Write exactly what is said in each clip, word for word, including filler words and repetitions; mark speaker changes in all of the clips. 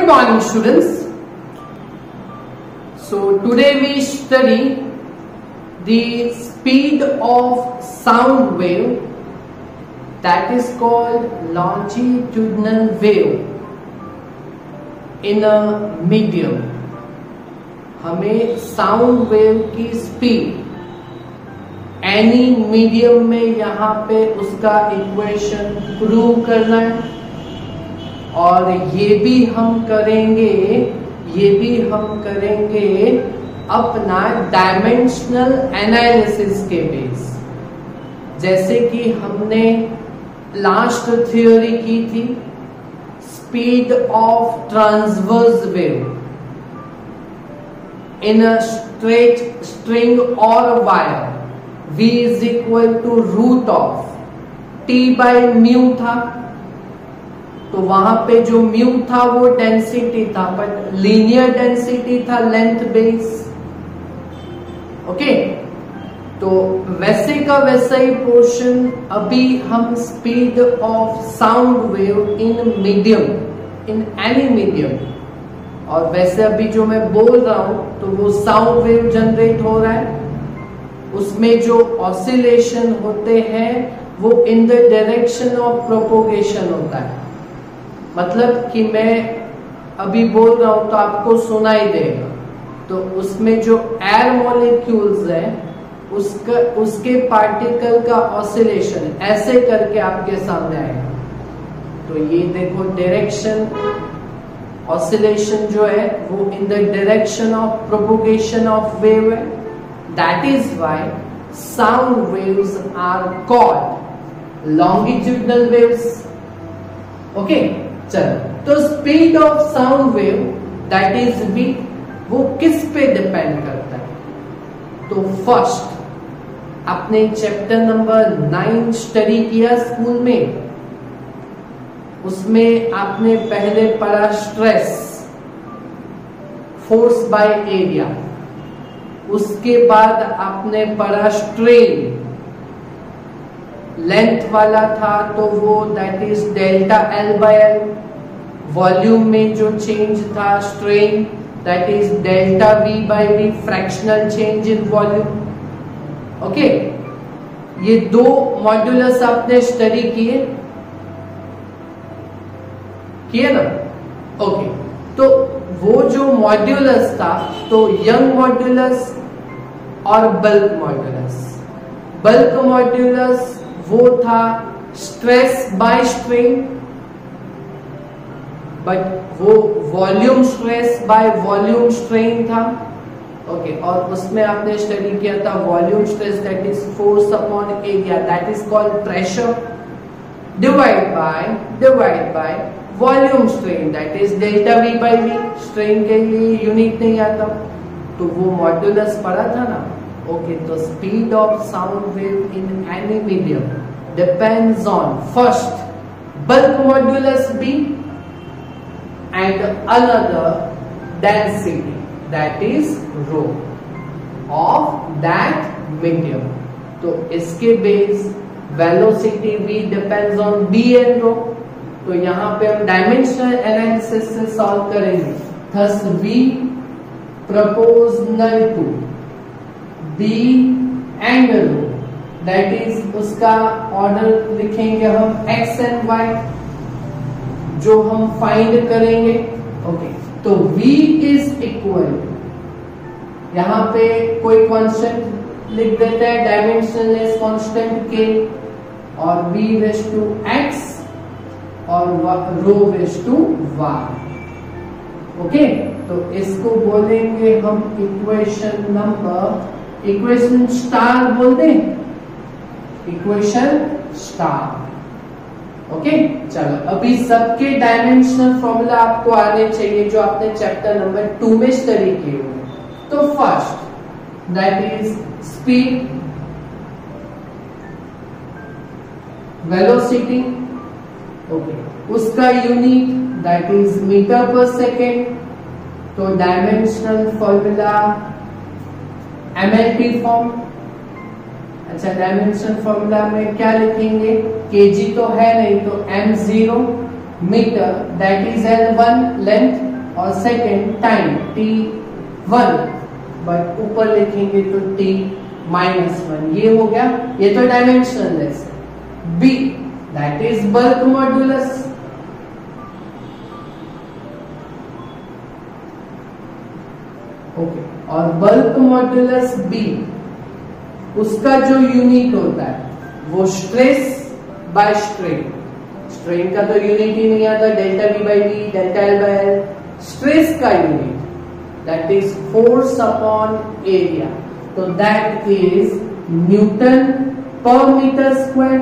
Speaker 1: Good morning, students. So today we study the speed of sound wave, that is called longitudinal wave in a medium. हमें sound wave की speed any medium में यहाँ पे उसका equation prove करना है, और ये भी हम करेंगे ये भी हम करेंगे अपना डायमेंशनल एनालिसिस के बेस, जैसे कि हमने लास्ट थ्योरी की थी speed of transverse wave in a straight string और wire. V is equal to root of T by mu था, तो वहां पे जो म्यू था वो डेंसिटी था, बट लीनियर डेंसिटी था लेंथ बेस. ओके, तो वैसे का वैसा ही पोर्शन अभी हम speed of sound wave in medium, in any medium, और वैसे अभी जो मैं बोल रहा हूं तो वो साउंड वेव जनरेट हो रहा है, उसमें जो ऑसिलेशन होते हैं वो in the direction of propagation होता है. मतलब कि मैं अभी बोल रहा हूं तो आपको सुनाई देगा, तो उसमें जो एयर मॉलिक्यूल्स है उसका उसके पार्टिकल का ऑसिलेशन ऐसे करके आपके सामने आएगा. तो ये देखो डायरेक्शन ऑसिलेशन जो है वो in the direction of propagation of wave है. That is why sound waves are called longitudinal waves. Okay, चलो, तो speed of sound wave that is v, वो किस पे डिपेंड करता है? तो फर्स्ट आपने चैप्टर नंबर नाइन स्टडी किया स्कूल में, उसमें आपने पहले पढ़ा स्ट्रेस, फोर्स बाय एरिया, उसके बाद आपने पढ़ा स्ट्रेन, लेंथ वाला था तो वो that is delta L by L. Volume में जो चेंज था strain that is delta V by V, fractional change in volume. Okay, ये दो मॉड्यूलस आपने स्टडी किए किए ना? Okay okay. तो वो जो मॉड्यूलस था तो यंग मॉड्यूलस और बल्क मॉड्यूलस. बल्क मॉड्यूलस वो था स्ट्रेस बाय स्ट्रेन, बट वो volume stress by volume strain था. ओके okay, और उसमें आपने स्टडी किया था volume stress that is force upon area, that is called pressure, divide by divide by volume strain that is delta V by V. Strain के लिए unit नहीं आता, तो वो मॉड्यूलस पढ़ा था ना. ओके, तो speed of sound wave in any medium depends on first bulk modulus b and another density that is rho of that medium. तो इसके base velocity v depends on b and rho. तो यहाँ पे हम dimensional analysis से solve करेंगे. Thus v proportional to b and rho, that is उसका order लिखेंगे हम x and y जो हम फाइंड करेंगे. ओके, तो v इज इक्वल, यहाँ पे कोई कांस्टेंट लिख देते हैं, डायमेंशनलेस कांस्टेंट k, और v रेज टू x और रो रेज टू y. ओके, तो इसको बोलेंगे हम इक्वेशन नंबर, इक्वेशन स्टार बोल दें, इक्वेशन स्टार. ओके, चलो अभी सबके डायमेंशनल फॉर्मूला आपको आने चाहिए जो आपने चैप्टर नंबर टू में स्टडी किए हुए. तो first that is speed, velocity. Okay, उसका unit that is metre per second. तो dimensional formula M L T form. अच्छा, डायमेंशन फॉर्मूला में क्या लिखेंगे? केजी तो है नहीं, तो M zero metre that is L one length और second time T one, but ऊपर लिखेंगे तो टी माइनस वन। ये हो गया, ये तो डायमेंशनलेस है। B that is bulk modulus. Okay, और बल्क मॉड्यूलस बी, उसका जो यूनिट होता है वो स्ट्रेस बाय स्ट्रेन। स्ट्रेन का तो यूनिट ही नहीं आता, delta V by V, delta L by L. Stress का unit that is force upon area, तो that is newton per metre square.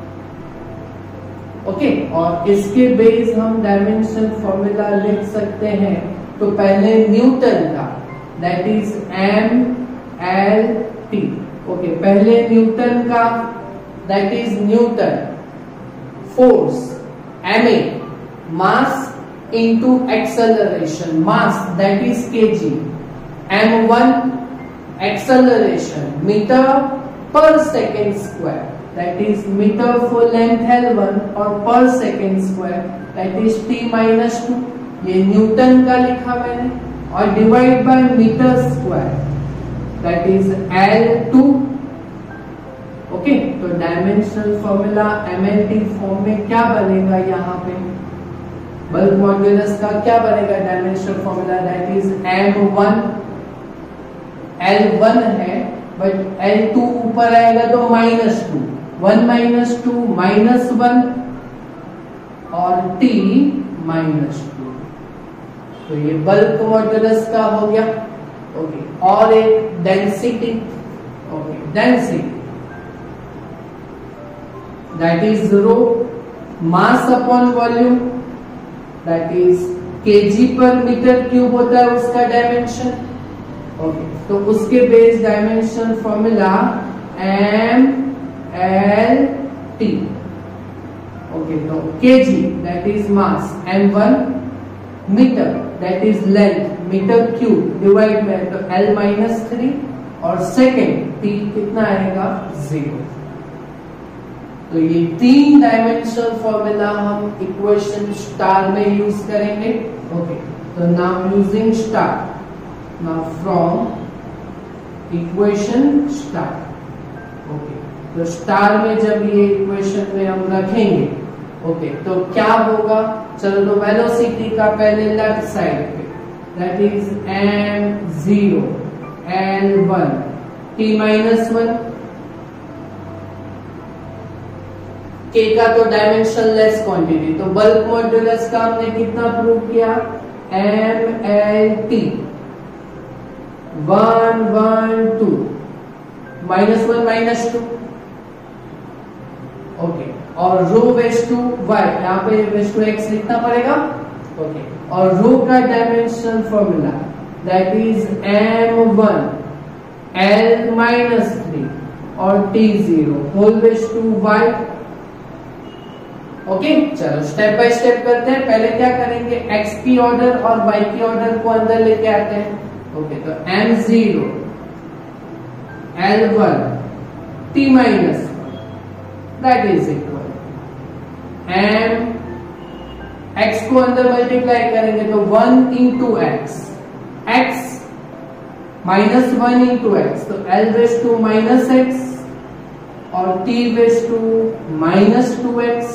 Speaker 1: Okay, और इसके बेस हम डायमेंशन फॉर्मूला लिख सकते हैं। तो पहले न्यूटन का that is M L T. Okay, पहले न्यूटन का that is Newton force, M A mass into acceleration, mass that is KG, M one acceleration metre per second square that is metre for length L one और per second square that is T minus two. ये Newton का लिखा मैंने, और divide by metre square that is L two. Okay, तो dimensional formula MLT form में क्या बनेगा, यहाँ पे बल्क मॉड्यूलस का क्या बनेगा dimensional formula, that is M one, L one है बट एल टू ऊपर आएगा तो minus two, one minus two minus one और टी माइनस टू। तो ये बल्क मॉड्यूलस का हो गया। ओके, और एक density. Okay, density that is rho mass upon volume that is KG per metre cube होता है उसका डायमेंशन। ओके, तो उसके base dimension formula M L T. Okay, तो KG that is mass, M one metre that is length metre cube divide में तो L minus three और second T कितना आएगा, जीरो। तो ये तीन डायमेंशनल फॉर्मूला हम इक्वेशन स्टार में यूज करेंगे। ओके, तो now using star, now from equation star. Okay, तो स्टार में जब ये इक्वेशन में हम रखेंगे, ओके, तो क्या होगा, चलो तो वेलोसिटी का पहले लेफ्ट साइड पे that is M zero L one T minus one. K का तो डायमेंशनलेस क्वांटिटी, तो बल्क मॉड्यूलस का हमने कितना प्रूव किया, M L T one one two minus one minus two. Okay, और रो वेज टू वाई, यहाँ पे वेज टू एक्स लिखना पड़ेगा। ओके, और रो का dimension formula that is M one L minus three और T zero whole wedge to Y. Okay, चलो step by step करते हैं। पहले क्या करेंगे, x की ऑर्डर और y की ऑर्डर को अंदर लेके आते हैं। ओके, तो m zero L one t minus that is equal m, x को अंदर मल्टीप्लाई करेंगे तो one into X, x minus one into X तो l wedge to minus X और t wedge to minus two X.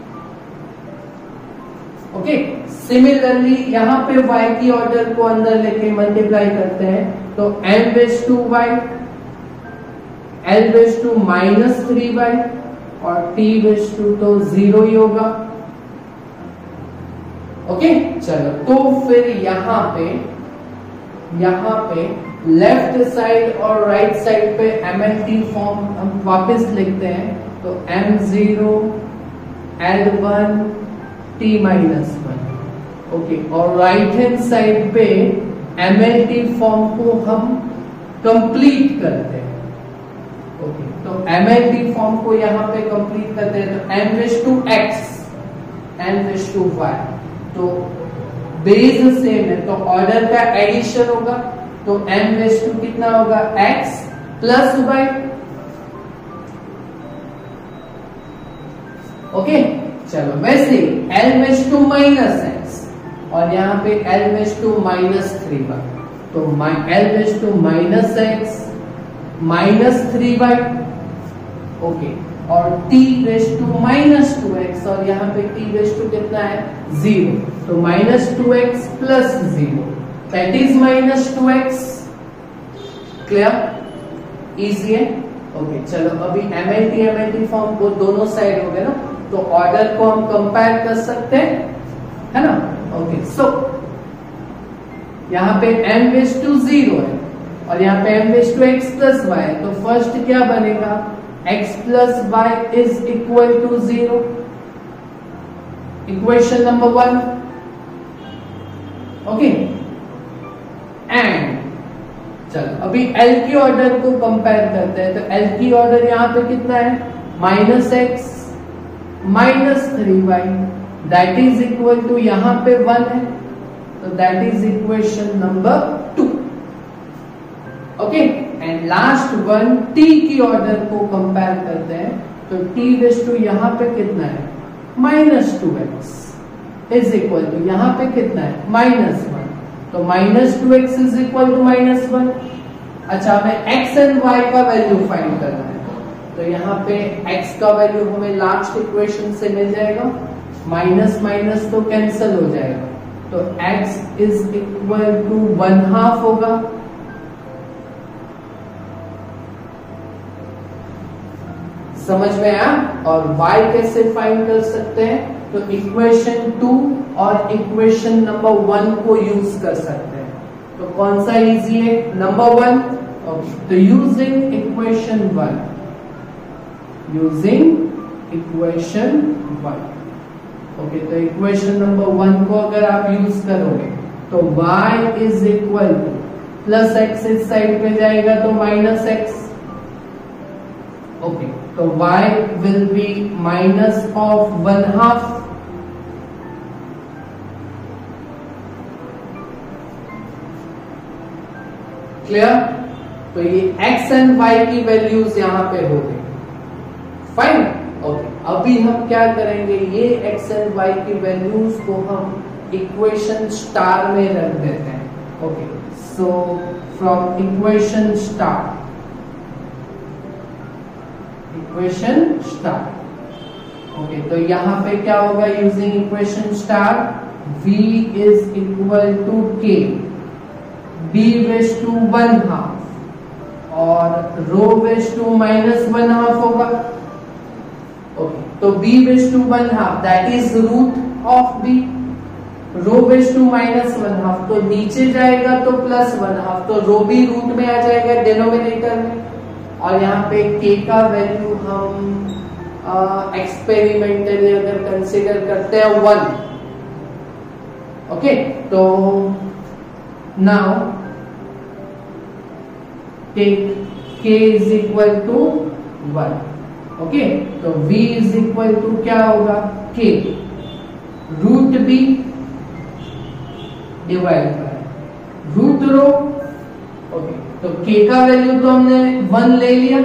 Speaker 1: Okay, similarly यहाँ पे y की order को अंदर लेके मल्टीप्लाई करते हैं तो m wedge to Y, l wedge to minus three Y और t वेज टू तो जीरो ही होगा। ओके, चलो तो फिर यहाँ पे यहाँ पे लेफ्ट साइड और राइट साइड पे एम एल टी फॉर्म हम वापस लिखते हैं। तो m zero L one T minus one. Okay, और राइट हैंड साइड पे एम एल टी फॉर्म को हम कंप्लीट करते हैं। ओके, तो एम एल टी फॉर्म को यहाँ पे कंप्लीट करते हैं तो m wedge to x, m wedge to y, तो बेस सेम है तो ऑर्डर का एडिशन होगा तो m वेज टू कितना होगा, x प्लस y। ओके, चलो वैसे l wedge to minus X और यहाँ पे l raise to minus three Y, तो l raise to minus X minus three Y, okay, और t raise to minus two X, और यहाँ पे t रेज टू कितना है जीरो, तो minus two X plus zero that is minus two X. Clear, easy है। Okay, चलो अभी M L T M L T form वो दोनों साइड हो गए ना, तो ऑर्डर को हम कंपेयर कर सकते हैं, है ना। ओके, सो यहाँ पे m रेज टू जीरो है और यहाँ पे m raise to X plus Y, तो फर्स्ट क्या बनेगा, x plus Y is equal to zero, equation number one. Okay, and चलो अभी L की ऑर्डर को कंपेयर करते हैं, तो L की ऑर्डर यहाँ पे कितना है, minus X minus three Y that is equal to यहाँ पे वन है, तो that is equation number two. Okay, and last one t की ऑर्डर को कंपेयर करते हैं, तो t रेज टू यहाँ पे कितना है, minus two X is equal to यहाँ पे कितना है, माइनस वन, तो minus two X is equal to minus one. अच्छा, हमें x एंड y का वैल्यू फाइंड करना है, तो यहाँ पे x का वैल्यू हमें लास्ट इक्वेशन से मिल जाएगा, माइनस माइनस तो कैंसिल हो जाएगा, तो x is equal to one half होगा, समझ में आया। और y कैसे फाइंड कर सकते हैं, तो इक्वेशन टू और इक्वेशन नंबर वन को यूज कर सकते हैं, तो कौन सा इजी है, नंबर वन। ओके, तो using equation one, using equation one, okay, तो इक्वेशन नंबर वन को अगर आप यूज करोगे तो y is equal to plus X इस साइड पे जाएगा तो माइनस एक्स, ओके, तो y will be minus of one half, clear. तो ये x एंड y की वैल्यूज यहां पे हो गई, फाइन। ओके, अभी हम क्या करेंगे, ये x एंड y की वैल्यूज को हम इक्वेशन स्टार में रख देते हैं। Okay, so from equation star, equation star, okay, तो यहां पे क्या होगा, using equation star, v is equal to k, b raise to one half और rho raise to minus one half होगा। ओके, तो b raise to one half that is root of b, rho raise to minus one half तो नीचे जाएगा तो plus one half, तो रो भी root में आ जाएगा डिनोमिनेटर में, और यहाँ पे k का वैल्यू हम एक्सपेरिमेंटली अगर कंसीडर करते हैं वन। ओके, तो now take k is equal to one, okay, तो v इज इक्वल टू क्या होगा, k root b divide by root rho. Okay, तो k का वैल्यू तो हमने वन ले लिया,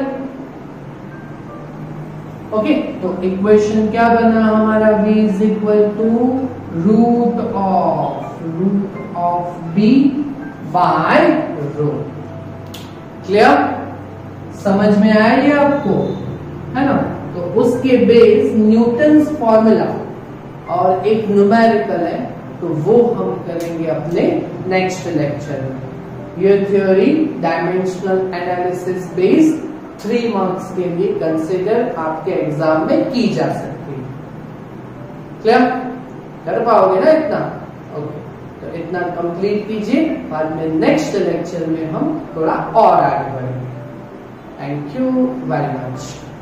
Speaker 1: ओके, तो इक्वेशन क्या बना हमारा, v is equal to root of root of b by rho. Clear, समझ में आया ये आपको, है ना। तो उसके बेस न्यूटन्स फॉर्मूला और एक न्यूमेरिकल है, तो वो हम करेंगे अपने नेक्स्ट लेक्चर में। ये theory dimensional analysis based three marks के लिए कंसिडर आपके एग्जाम में की जा सकती है। क्लियर, कर पाओगे ना इतना, ओके, तो इतना कंप्लीट कीजिए, बाद में नेक्स्ट लेक्चर में हम थोड़ा और आगे बढ़ेंगे। Thank you very much.